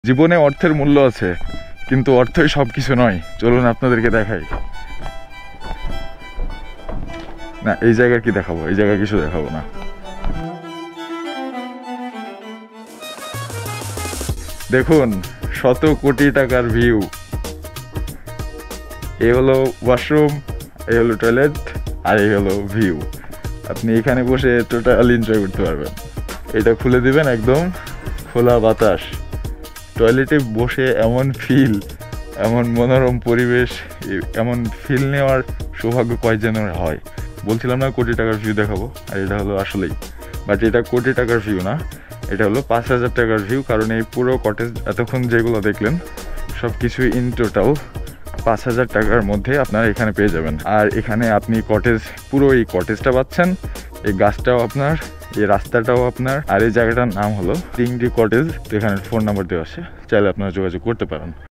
জীবনে অর্থের মূল্য আছে, কিন্তু অর্থই সব কিছু নয়। চলুন আপনাদেরকে দেখাই। না, এই জায়গা কি দেখাবো? এই জায়গা কিছু দেখাবো না। দেখুন, শত কোটি টাকার ভিউ। এই হলো ওয়াশরুম, এই হলো টয়লেট, আর এই হলো ভিউ। আপনি এখানে বসে টোটাল এনজয় করতে পারবেন। এটা খুলে দিবেন, একদম খোলা বাতাস। টয়লেটে বসে এমন ফিল, এমন মনোরম পরিবেশ, এমন ফিল নেওয়ার সৌভাগ্য কয়েকজনের হয়। বলছিলাম না কোটি টাকার ভিউ দেখাবো, আর এটা হলো আসলেই। বাট এটা কোটি টাকার ভিউ না, এটা হলো 5,000 টাকার ভিউ। কারণ এই পুরো কটেজ এতক্ষণ যেগুলো দেখলেন সব কিছু ইন টোটাল 5,000 টাকার মধ্যে আপনারা এখানে পেয়ে যাবেন। আর এখানে আপনি কটেজ, পুরো এই কটেজটা পাচ্ছেন, এই গাছটাও আপনার, এই রাস্তাটাও আপনার। আর এই জায়গাটার নাম হলো টিংরি কটেজ। তো এখানে ফোন নাম্বার দেওয়া আছে, চাইলে আপনারা যোগাযোগ করতে পারেন।